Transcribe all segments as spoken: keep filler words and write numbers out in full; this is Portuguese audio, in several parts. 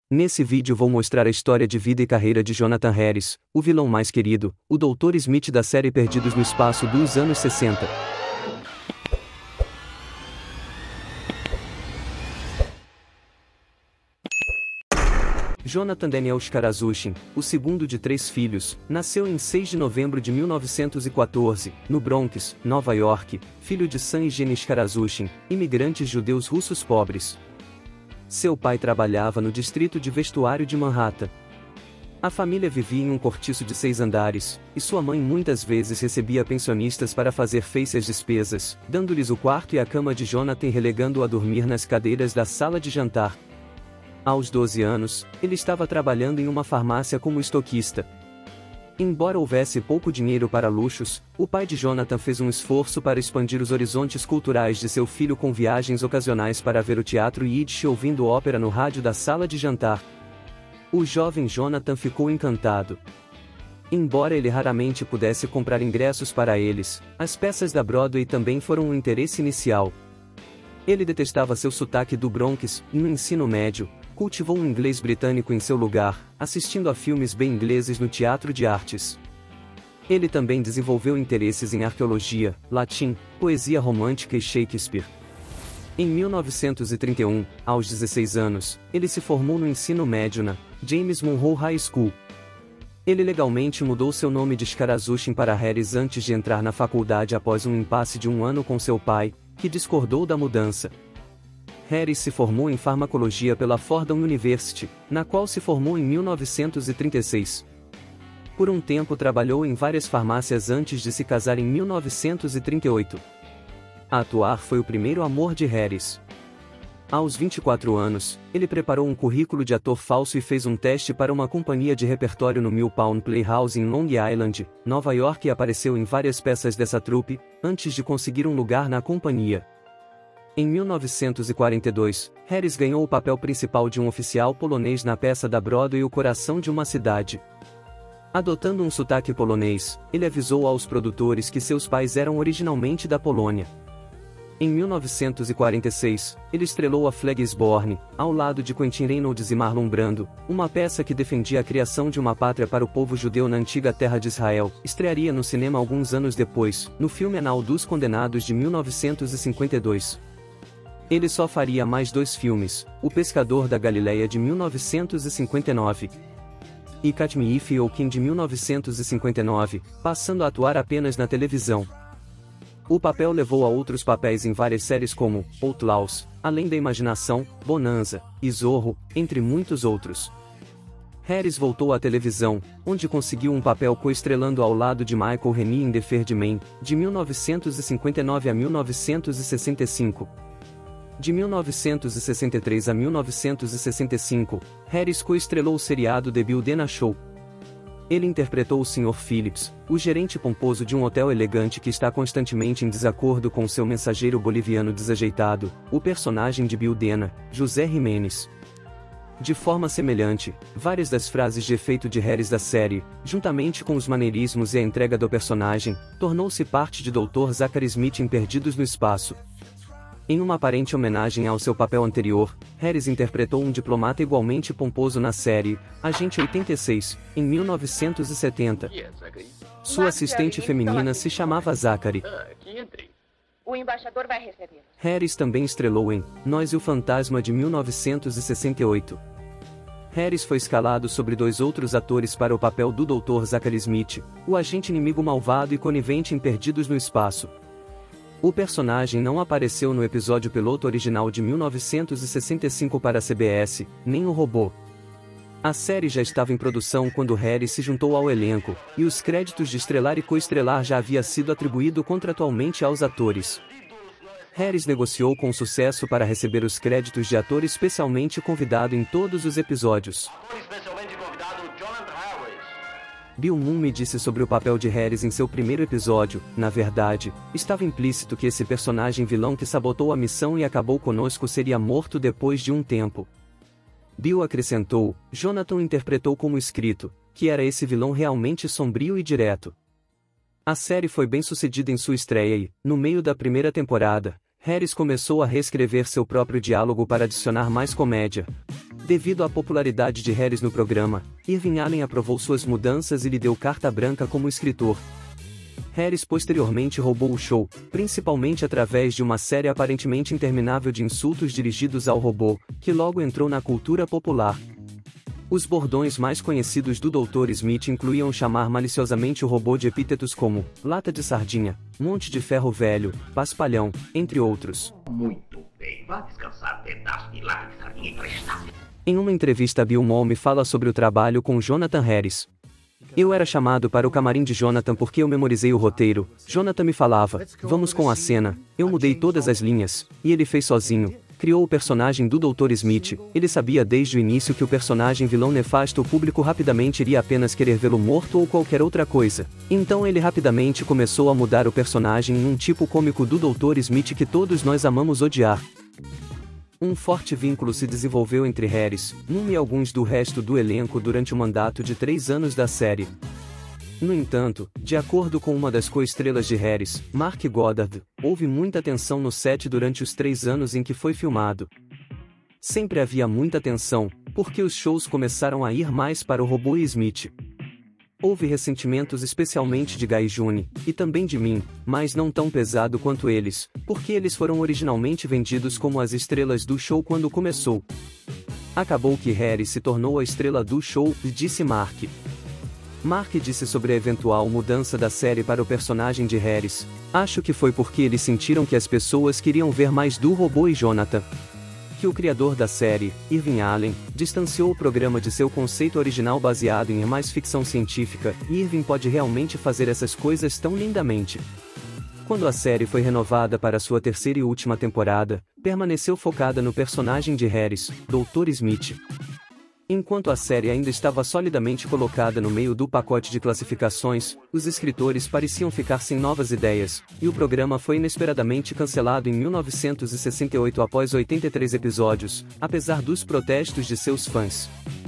Nesse vídeo vou mostrar a história de vida e carreira de Jonathan Harris, o vilão mais querido, o doutor Smith da série Perdidos no Espaço dos anos sessenta. Jonathan Daniel Skarazuchin, o segundo de três filhos, nasceu em seis de novembro de mil novecentos e quatorze, no Bronx, Nova York, filho de Sam e Jenny Skarazuchin, imigrantes judeus russos pobres. Seu pai trabalhava no distrito de vestuário de Manhattan. A família vivia em um cortiço de seis andares, e sua mãe muitas vezes recebia pensionistas para fazer face às despesas, dando-lhes o quarto e a cama de Jonathan e relegando-o a dormir nas cadeiras da sala de jantar. Aos doze anos, ele estava trabalhando em uma farmácia como estoquista. Embora houvesse pouco dinheiro para luxos, o pai de Jonathan fez um esforço para expandir os horizontes culturais de seu filho com viagens ocasionais para ver o teatro Yiddish ouvindo ópera no rádio da sala de jantar. O jovem Jonathan ficou encantado. Embora ele raramente pudesse comprar ingressos para eles, as peças da Broadway também foram um interesse inicial. Ele detestava seu sotaque do Bronx, e no ensino médio, cultivou um inglês britânico em seu lugar, assistindo a filmes bem ingleses no teatro de artes. Ele também desenvolveu interesses em arqueologia, latim, poesia romântica e Shakespeare. Em mil novecentos e trinta e um, aos dezesseis anos, ele se formou no ensino médio na James Monroe High School. Ele legalmente mudou seu nome de Skarazuchin para Harris antes de entrar na faculdade após um impasse de um ano com seu pai, que discordou da mudança. Harris se formou em farmacologia pela Fordham University, na qual se formou em mil novecentos e trinta e seis. Por um tempo trabalhou em várias farmácias antes de se casar em mil novecentos e trinta e oito. Atuar foi o primeiro amor de Harris. Aos vinte e quatro anos, ele preparou um currículo de ator falso e fez um teste para uma companhia de repertório no Mill Pond Playhouse em Long Island, Nova York e apareceu em várias peças dessa trupe, antes de conseguir um lugar na companhia. Em mil novecentos e quarenta e dois, Harris ganhou o papel principal de um oficial polonês na peça da Broadway O Coração de uma Cidade. Adotando um sotaque polonês, ele avisou aos produtores que seus pais eram originalmente da Polônia. Em mil novecentos e quarenta e seis, ele estrelou A Flag is Born, ao lado de Quentin Reynolds e Marlon Brando, uma peça que defendia a criação de uma pátria para o povo judeu na antiga terra de Israel. Estrearia no cinema alguns anos depois, no filme Anal dos Condenados de mil novecentos e cinquenta e dois. Ele só faria mais dois filmes, O Pescador da Galileia de mil novecentos e cinquenta e nove e Catch Me If You Can de mil novecentos e cinquenta e nove, passando a atuar apenas na televisão. O papel levou a outros papéis em várias séries como Outlaws, Além da Imaginação, Bonanza e Zorro, entre muitos outros. Harris voltou à televisão, onde conseguiu um papel coestrelando ao lado de Michael Rennie em The Ferdman, de mil novecentos e cinquenta e nove a mil novecentos e sessenta e cinco. De mil novecentos e sessenta e três a mil novecentos e sessenta e cinco, Harris coestrelou o seriado The Bill Dana Show. Ele interpretou o senhor Phillips, o gerente pomposo de um hotel elegante que está constantemente em desacordo com seu mensageiro boliviano desajeitado, o personagem de Bill Dana, José Jimenez. De forma semelhante, várias das frases de efeito de Harris da série, juntamente com os maneirismos e a entrega do personagem, tornou-se parte de doutor Zachary Smith em Perdidos no Espaço. Em uma aparente homenagem ao seu papel anterior, Harris interpretou um diplomata igualmente pomposo na série Agente oitenta e seis, em mil novecentos e setenta. Sua assistente feminina se chamava Zachary. O embaixador vai receber. Harris também estrelou em Nós e o Fantasma de mil novecentos e sessenta e oito. Harris foi escalado sobre dois outros atores para o papel do doutor Zachary Smith, o agente inimigo malvado e conivente em Perdidos no Espaço. O personagem não apareceu no episódio piloto original de mil novecentos e sessenta e cinco para a C B S, nem o robô. A série já estava em produção quando Harris se juntou ao elenco, e os créditos de estrelar e coestrelar já havia sido atribuído contratualmente aos atores. Harris negociou com sucesso para receber os créditos de ator especialmente convidado em todos os episódios. Bill Moon me disse sobre o papel de Harris em seu primeiro episódio. Na verdade, estava implícito que esse personagem vilão que sabotou a missão e acabou conosco seria morto depois de um tempo. Bill acrescentou, Jonathan interpretou como escrito, que era esse vilão realmente sombrio e direto. A série foi bem sucedida em sua estreia e, no meio da primeira temporada, Harris começou a reescrever seu próprio diálogo para adicionar mais comédia. Devido à popularidade de Harris no programa, Irving Allen aprovou suas mudanças e lhe deu carta branca como escritor. Harris posteriormente roubou o show, principalmente através de uma série aparentemente interminável de insultos dirigidos ao robô, que logo entrou na cultura popular. Os bordões mais conhecidos do doutor Smith incluíam chamar maliciosamente o robô de epítetos como lata de sardinha, monte de ferro velho, paspalhão, entre outros. Muito bem, vá descansar, pedaço de lata de sardinha emprestada. Em uma entrevista, Bill Malme fala sobre o trabalho com Jonathan Harris. Eu era chamado para o camarim de Jonathan porque eu memorizei o roteiro. Jonathan me falava, vamos com a cena. Eu mudei todas as linhas, e ele fez sozinho. Criou o personagem do doutor Smith. Ele sabia desde o início que o personagem vilão nefasto o público rapidamente iria apenas querer vê-lo morto ou qualquer outra coisa. Então ele rapidamente começou a mudar o personagem em um tipo cômico do doutor Smith que todos nós amamos odiar. Um forte vínculo se desenvolveu entre Harris, Moon e alguns do resto do elenco durante o mandato de três anos da série. No entanto, de acordo com uma das co-estrelas de Harris, Mark Goddard, houve muita tensão no set durante os três anos em que foi filmado. Sempre havia muita tensão, porque os shows começaram a ir mais para o robô Smith. Houve ressentimentos especialmente de Guy June e também de mim, mas não tão pesado quanto eles, porque eles foram originalmente vendidos como as estrelas do show quando começou. Acabou que Harris se tornou a estrela do show, disse Mark. Mark disse sobre a eventual mudança da série para o personagem de Harris. Acho que foi porque eles sentiram que as pessoas queriam ver mais do robô e Jonathan. Que o criador da série, Irving Allen, distanciou o programa de seu conceito original baseado em mais ficção científica, e Irving pode realmente fazer essas coisas tão lindamente. Quando a série foi renovada para sua terceira e última temporada, permaneceu focada no personagem de Harris, doutor Smith. Enquanto a série ainda estava solidamente colocada no meio do pacote de classificações, os escritores pareciam ficar sem novas ideias, e o programa foi inesperadamente cancelado em mil novecentos e sessenta e oito após oitenta e três episódios, apesar dos protestos de seus fãs.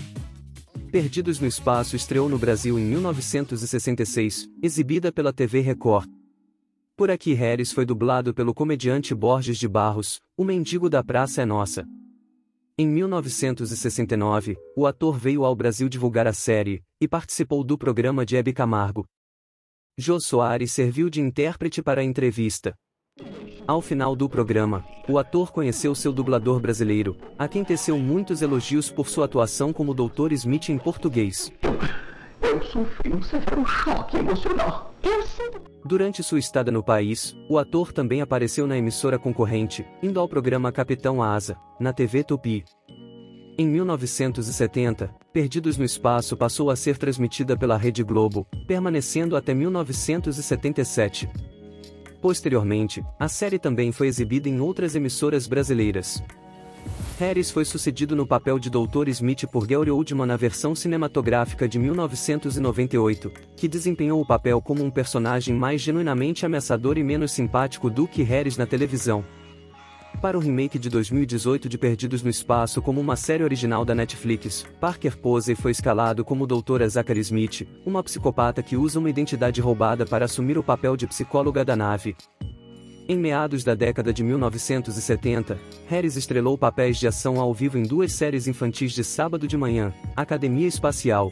Perdidos no Espaço estreou no Brasil em mil novecentos e sessenta e seis, exibida pela T V Record. Por aqui Harris foi dublado pelo comediante Borges de Barros, o mendigo da Praça é Nossa. Em mil novecentos e sessenta e nove, o ator veio ao Brasil divulgar a série, e participou do programa de Hebe Camargo. Jô Soares serviu de intérprete para a entrevista. Ao final do programa, o ator conheceu seu dublador brasileiro, a quem teceu muitos elogios por sua atuação como doutor Smith em português. Eu sofri um severo choque emocional. Eu sinto... Durante sua estada no país, o ator também apareceu na emissora concorrente, indo ao programa Capitão Asa, na T V Tupi. Em mil novecentos e setenta, Perdidos no Espaço passou a ser transmitida pela Rede Globo, permanecendo até mil novecentos e setenta e sete. Posteriormente, a série também foi exibida em outras emissoras brasileiras. Harris foi sucedido no papel de doutor Smith por Gary Oldman na versão cinematográfica de mil novecentos e noventa e oito, que desempenhou o papel como um personagem mais genuinamente ameaçador e menos simpático do que Harris na televisão. Para o remake de dois mil e dezoito de Perdidos no Espaço como uma série original da Netflix, Parker Posey foi escalado como doutora Zachary Smith, uma psicopata que usa uma identidade roubada para assumir o papel de psicóloga da nave. Em meados da década de mil novecentos e setenta, Harris estrelou papéis de ação ao vivo em duas séries infantis de sábado de manhã, Academia Espacial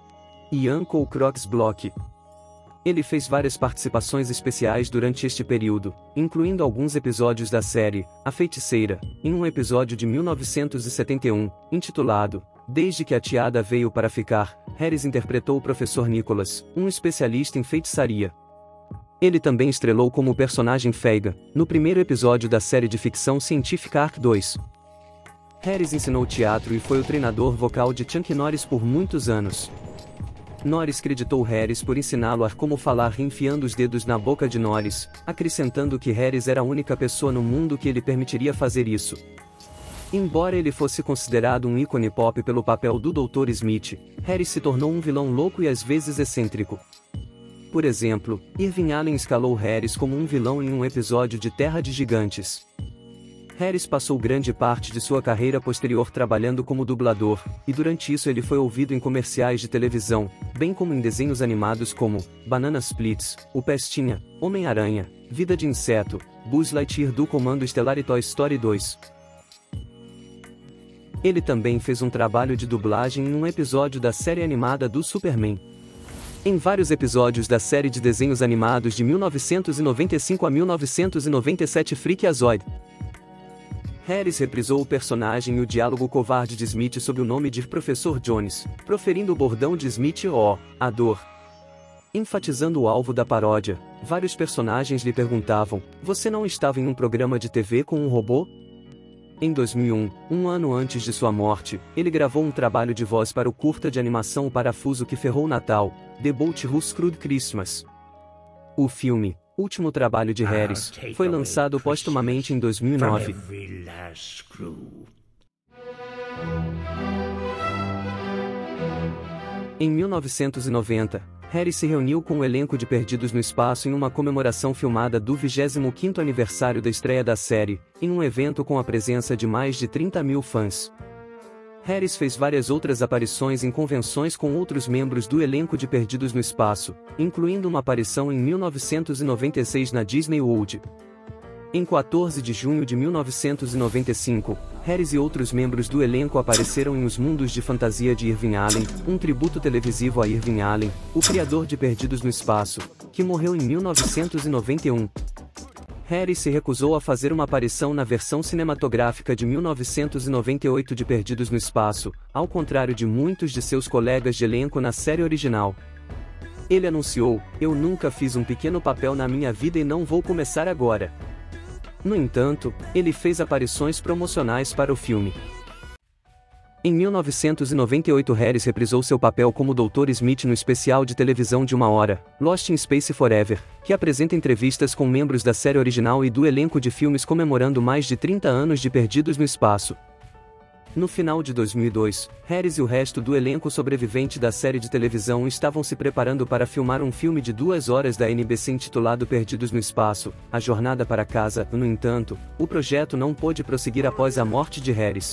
e Uncle Croc's Block. Ele fez várias participações especiais durante este período, incluindo alguns episódios da série A Feiticeira, em um episódio de mil novecentos e setenta e um, intitulado Desde que a Tiada Veio para Ficar, Harris interpretou o professor Nicholas, um especialista em feitiçaria. Ele também estrelou como o personagem Feiga, no primeiro episódio da série de ficção científica Ark dois. Harris ensinou teatro e foi o treinador vocal de Chuck Norris por muitos anos. Norris creditou Harris por ensiná-lo a como falar enfiando os dedos na boca de Norris, acrescentando que Harris era a única pessoa no mundo que ele permitiria fazer isso. Embora ele fosse considerado um ícone pop pelo papel do doutor Smith, Harris se tornou um vilão louco e às vezes excêntrico. Por exemplo, Irving Allen escalou Harris como um vilão em um episódio de Terra de Gigantes. Harris passou grande parte de sua carreira posterior trabalhando como dublador, e durante isso ele foi ouvido em comerciais de televisão, bem como em desenhos animados como Banana Splits, O Pestinha, Homem-Aranha, Vida de Inseto, Buzz Lightyear do Comando Estelar e Toy Story dois. Ele também fez um trabalho de dublagem em um episódio da série animada do Superman. Em vários episódios da série de desenhos animados de mil novecentos e noventa e cinco a mil novecentos e noventa e sete Freakazoid. Harris reprisou o personagem e o diálogo covarde de Smith sob o nome de Professor Jones, proferindo o bordão de Smith "Oh, a dor". Enfatizando o alvo da paródia, vários personagens lhe perguntavam: "Você não estava em um programa de T V com um robô?" Em dois mil e um, um ano antes de sua morte, ele gravou um trabalho de voz para o curta de animação O Parafuso que Ferrou o Natal, The Bolt Who Screwed Christmas. O filme, último trabalho de Harris, foi lançado póstumamente em dois mil e nove. Em mil novecentos e noventa, Harris se reuniu com o elenco de Perdidos no Espaço em uma comemoração filmada do vigésimo quinto aniversário da estreia da série, em um evento com a presença de mais de trinta mil fãs. Harris fez várias outras aparições em convenções com outros membros do elenco de Perdidos no Espaço, incluindo uma aparição em mil novecentos e noventa e seis na Disney World. Em quatorze de junho de mil novecentos e noventa e cinco, Harris e outros membros do elenco apareceram em Os Mundos de Fantasia de Irving Allen, um tributo televisivo a Irving Allen, o criador de Perdidos no Espaço, que morreu em mil novecentos e noventa e um. Harris se recusou a fazer uma aparição na versão cinematográfica de mil novecentos e noventa e oito de Perdidos no Espaço, ao contrário de muitos de seus colegas de elenco na série original. Ele anunciou: "Eu nunca fiz um pequeno papel na minha vida e não vou começar agora." No entanto, ele fez aparições promocionais para o filme. Em mil novecentos e noventa e oito, Harris reprisou seu papel como doutor Smith no especial de televisão de uma hora, Lost in Space Forever, que apresenta entrevistas com membros da série original e do elenco de filmes comemorando mais de trinta anos de Perdidos no Espaço. No final de dois mil e dois, Harris e o resto do elenco sobrevivente da série de televisão estavam se preparando para filmar um filme de duas horas da N B C intitulado Perdidos no Espaço, A Jornada para Casa. No entanto, o projeto não pôde prosseguir após a morte de Harris.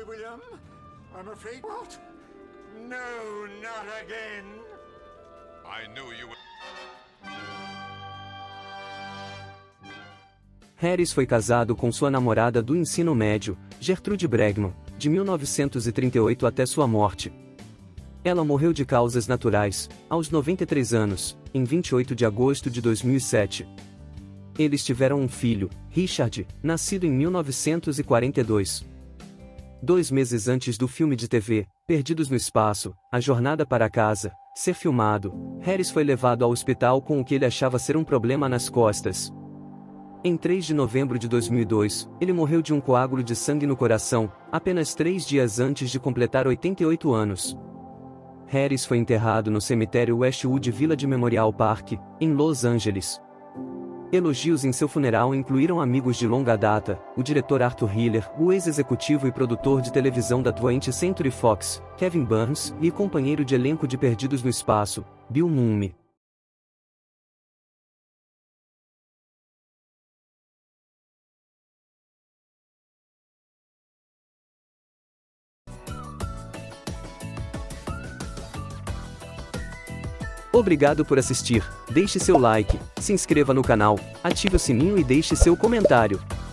Harris foi casado com sua namorada do ensino médio, Gertrude Bregman, de mil novecentos e trinta e oito até sua morte. Ela morreu de causas naturais, aos noventa e três anos, em vinte e oito de agosto de dois mil e sete. Eles tiveram um filho, Richard, nascido em mil novecentos e quarenta e dois. Dois meses antes do filme de T V, Perdidos no Espaço, A Jornada para Casa, ser filmado, Harris foi levado ao hospital com o que ele achava ser um problema nas costas. Em três de novembro de dois mil e dois, ele morreu de um coágulo de sangue no coração, apenas três dias antes de completar oitenta e oito anos. Harris foi enterrado no cemitério Westwood Village Memorial Park, em Los Angeles. Elogios em seu funeral incluíram amigos de longa data, o diretor Arthur Hiller, o ex-executivo e produtor de televisão da twentieth Century Fox, Kevin Burns, e companheiro de elenco de Perdidos no Espaço, Bill Mumy. Obrigado por assistir, deixe seu like, se inscreva no canal, ative o sininho e deixe seu comentário.